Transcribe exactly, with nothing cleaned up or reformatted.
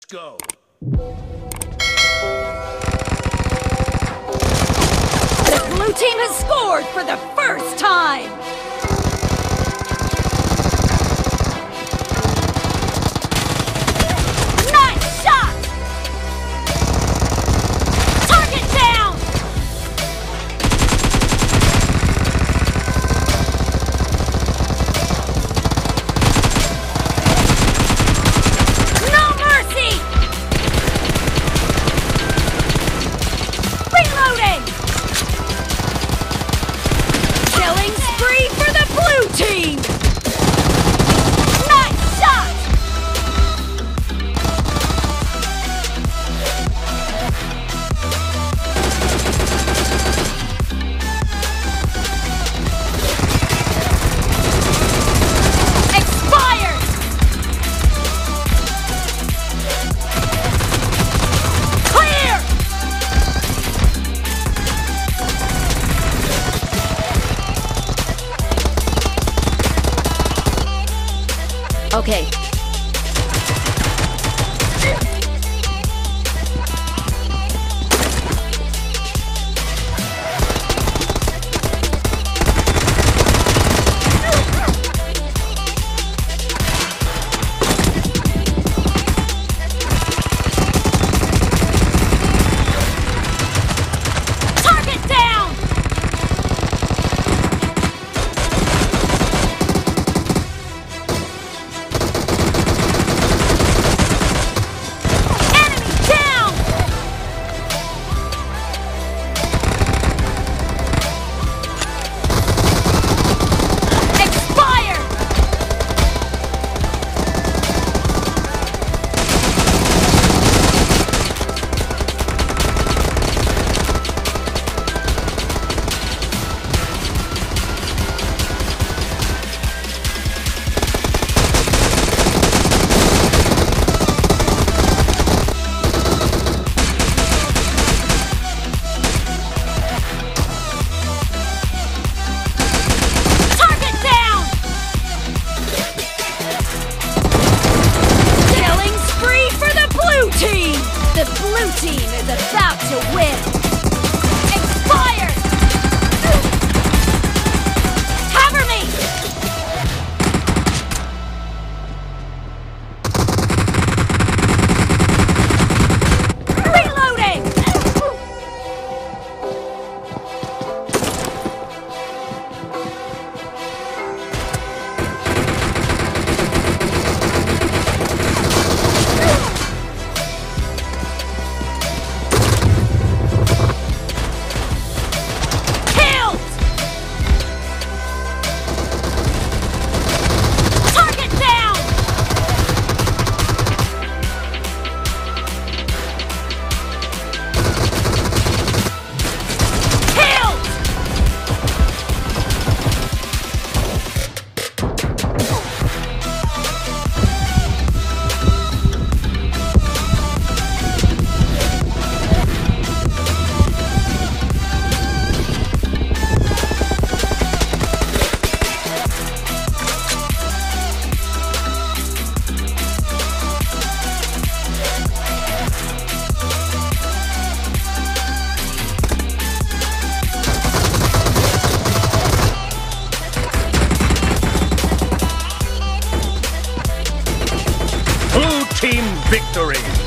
go. The blue team has scored for the first time! Nice shot! Target down! No mercy! Reloading! Killing spree for the blue team! Nice shot! Expired! Clear! Okay. Target down! Enemy down! Expired! Target down! Killing spree for the blue team! The blue team is about to win! Expired! Cover me! Reloading! Killed! Target down! Killed! Blue team victory!